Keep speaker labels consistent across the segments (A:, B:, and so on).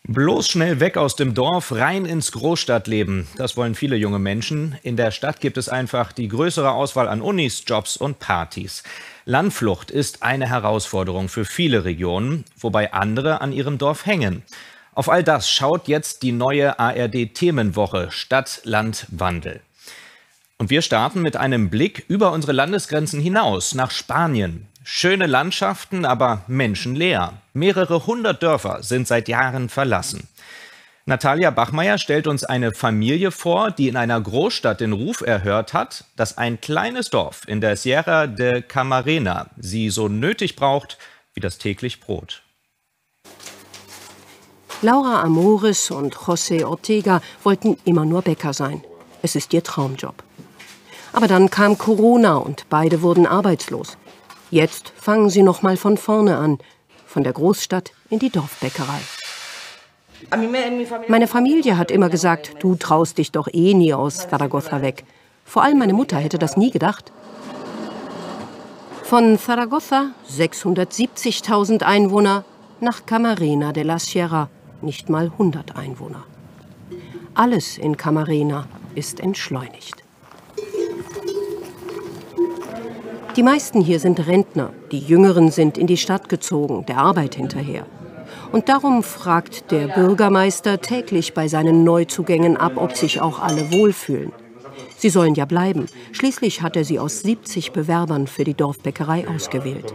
A: Bloß schnell weg aus dem Dorf, rein ins Großstadtleben. Das wollen viele junge Menschen. In der Stadt gibt es einfach die größere Auswahl an Unis, Jobs und Partys. Landflucht ist eine Herausforderung für viele Regionen, wobei andere an ihrem Dorf hängen. Auf all das schaut jetzt die neue ARD-Themenwoche Stadt, Land, Wandel. Und wir starten mit einem Blick über unsere Landesgrenzen hinaus nach Spanien. Schöne Landschaften, aber menschenleer. Mehrere hundert Dörfer sind seit Jahren verlassen. Natalia Bachmeier stellt uns eine Familie vor, die in einer Großstadt den Ruf erhört hat, dass ein kleines Dorf in der Sierra de Camarena sie so nötig braucht wie das täglich Brot.
B: Laura Amores und José Ortega wollten immer nur Bäcker sein. Es ist ihr Traumjob. Aber dann kam Corona und beide wurden arbeitslos. Jetzt fangen sie noch mal von vorne an, von der Großstadt in die Dorfbäckerei. Meine Familie hat immer gesagt, du traust dich doch eh nie aus Zaragoza weg. Vor allem meine Mutter hätte das nie gedacht. Von Zaragoza, 670.000 Einwohner, nach Camarena de la Sierra, nicht mal 100 Einwohner. Alles in Camarena ist entschleunigt. Die meisten hier sind Rentner, die Jüngeren sind in die Stadt gezogen, der Arbeit hinterher. Und darum fragt der Bürgermeister täglich bei seinen Neuzugängen ab, ob sich auch alle wohlfühlen. Sie sollen ja bleiben. Schließlich hat er sie aus 70 Bewerbern für die Dorfbäckerei ausgewählt.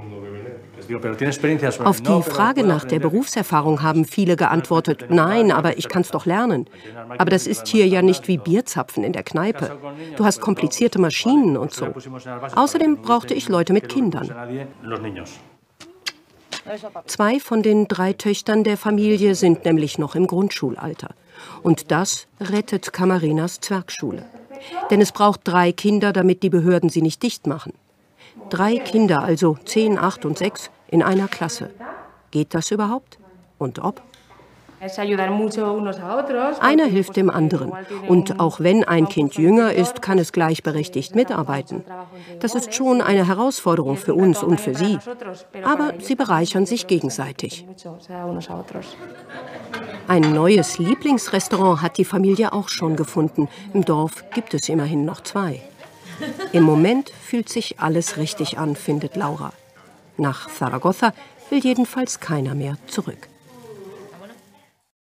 B: Auf die Frage nach der Berufserfahrung haben viele geantwortet, nein, aber ich kann's doch lernen. Aber das ist hier ja nicht wie Bierzapfen in der Kneipe. Du hast komplizierte Maschinen und so. Außerdem brauchte ich Leute mit Kindern. 2 von den 3 Töchtern der Familie sind nämlich noch im Grundschulalter. Und das rettet Camarenas Zwergschule. Denn es braucht 3 Kinder, damit die Behörden sie nicht dicht machen. 3 Kinder, also 10, 8 und 6, in einer Klasse. Geht das überhaupt? Und ob? Einer hilft dem anderen. Und auch wenn ein Kind jünger ist, kann es gleichberechtigt mitarbeiten. Das ist schon eine Herausforderung für uns und für sie. Aber sie bereichern sich gegenseitig. Ein neues Lieblingsrestaurant hat die Familie auch schon gefunden. Im Dorf gibt es immerhin noch 2. Im Moment fühlt sich alles richtig an, findet Laura. Nach Zaragoza will jedenfalls keiner mehr zurück.